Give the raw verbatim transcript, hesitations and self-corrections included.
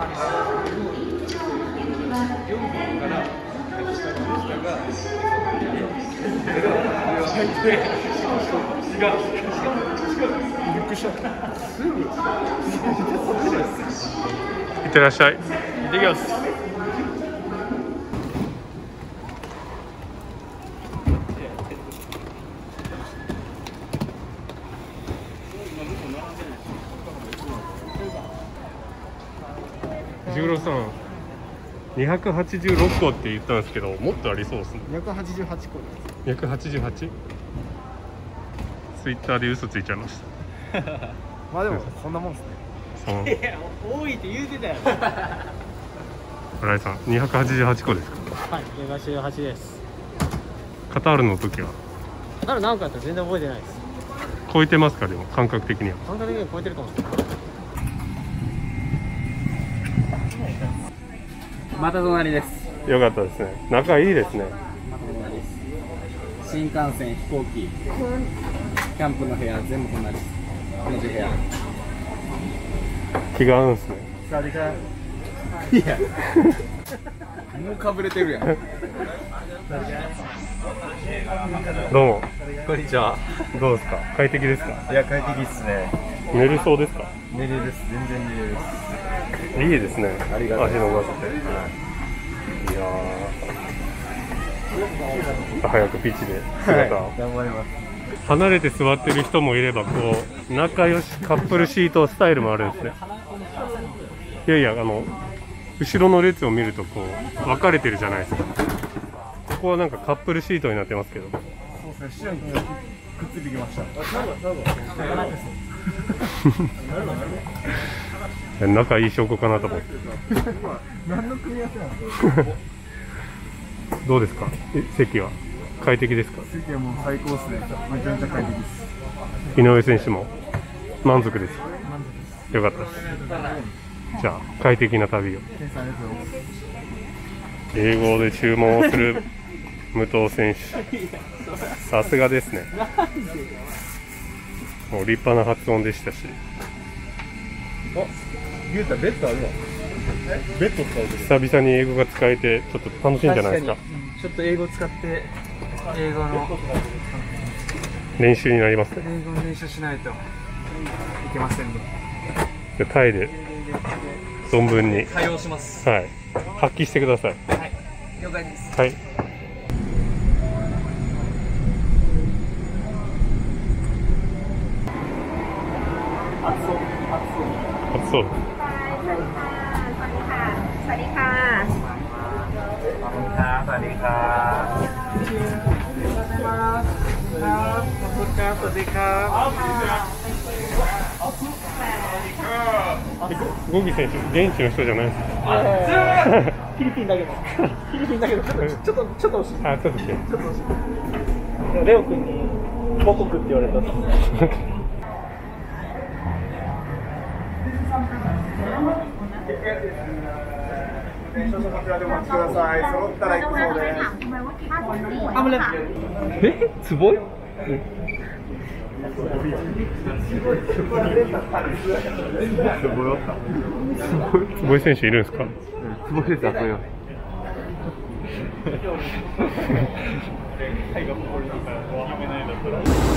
いってらっしゃい。 行ってきます。 十郎さん、にひゃくはちじゅうろっこって言ったんですけど、もっとありそうですね。 にひゃくはちじゅうはちこです。 にひゃくはちじゅうはち？ツイッターで嘘ついちゃいました。 まあでもそんなもんですね。 そう。 いや、多いって言うてたよ。 新井さん、にひゃくはちじゅうはちこですか？ はい、にひゃくはちじゅうはちです。 カタールの時はカタール何回やったら全然覚えてないです。 超えてますか？でも感覚的には。 感覚的には超えてるかもしれない。また隣です。 よかったですね。仲いいですね。 新幹線、飛行機、キャンプの部屋、全部隣です。同じ部屋。 気が合うんですね。 サワディーカー。いや、もうかぶれてるやん。 どうも。 こんにちは。 どうですか？快適ですか？ いや、快適っすね。 寝れそうですか？ 寝れるです。全然寝れるです。 いいですね。 ありがとう足伸ばせて。いやー、早くピッチで姿を、 はい、頑張ります。 離れて座ってる人もいれば、こう仲良しカップルシートスタイルもあるんですね。いやいや、あの後ろの列を見るとこう分かれてるじゃないですか。ここはなんかカップルシートになってますけど。 そうですね。白にくっついてきました。 仲いい証拠かなと思って。 何の組み合わせなんですか？ どうですか？え、席は快適ですか？ 席はもう最高ですね。めちゃめちゃ快適です。 井上選手も満足です。よかったです。じゃあ快適な旅を。英語で注文をする武藤選手、さすがですね。もう立派な発音でしたし。 あ、ゆうたベッドあるわ。ベッド使うてる。 久々に英語が使えてちょっと楽しいんじゃないですか。 ちょっと英語使って英語の練習になりますね。 英語の練習しないといけませんね。 じゃあタイで存分に対応します。 はい、発揮してください。 はい、了解です。 はい。暑そう。 สวัสดีค่ะขอบคุณครับ สวัสดีครับขอบคุณครับ สวัสดีครับゴギ選手、現地の人じゃないですか？ フィリピンだけど、フィリピンだけど、ちょっと、ちょっと、ちょっと惜しい。 あ、ちょっと来て。 ちょっと惜しい。レオ君に母国って言われた。 少々こちらでお待ちください。揃ったら行くそうです。 あ、もうね。え、すごい？ 坪井選手いるんですか？ 坪井選手、あ、これは。 タイが誇りだから、有名な絵だったら。